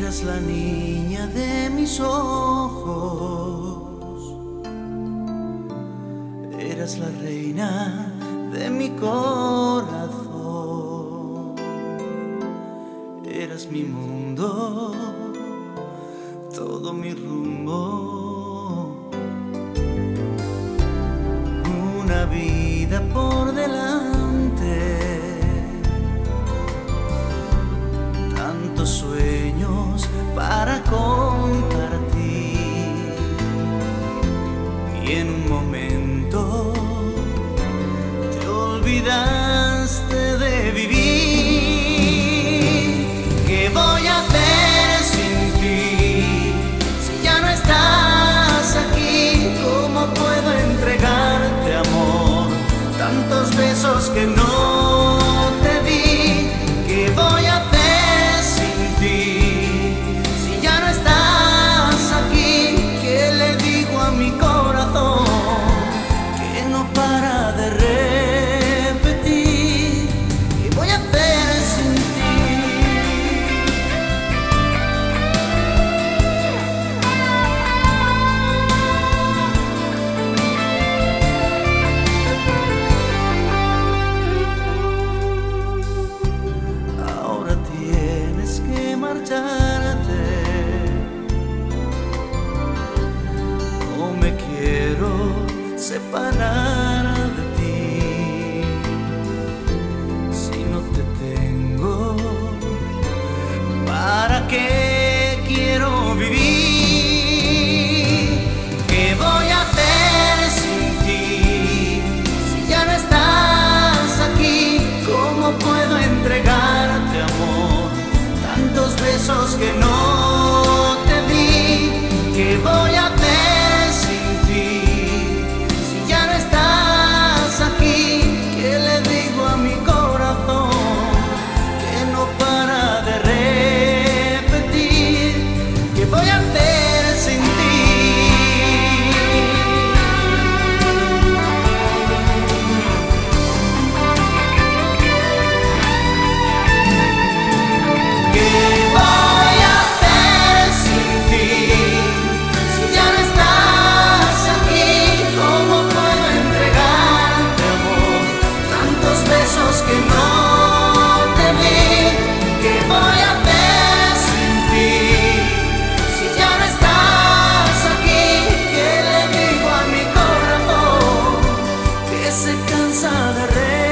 Eras la niña de mis ojos, eras la reina de mi corazón, eras mi mundo, todo mi rumbo, una vida por delante, tantos sueños para compartir, y en un momento te olvidaste de vivir. ¿Qué voy a hacer sin ti? Si ya no estás aquí, ¿cómo puedo entregarte amor? Tantos besos que no te di. ¿Qué voy a hacer sin ti? Si ya no estás aquí, ¿qué le digo a mi corazón que no para de repetir? ¿Qué voy a hacer sin ti? Ahora tienes que marcharte. No me quiero separar de ti. Si no te tengo, ¿para qué quiero vivir? ¿Qué voy a hacer sin ti? Si ya no estás aquí, ¿cómo puedo entregarte amor? Tantos besos que no te di. ¿Qué voy a hacer sin ti? Si ya no estás aquí, ¿qué le digo a mi corazón que no para de repetir? ¿Qué voy a hacer sin ti? ¿Qué voy a hacer sin ti? Si ya no estás aquí, ¿cómo puedo entregarte amor? Tantos besos que no te di. ¿Qué voy a hacer sin ti? Si ya no estás aquí, ¿qué le digo a mi corazón que se cansa de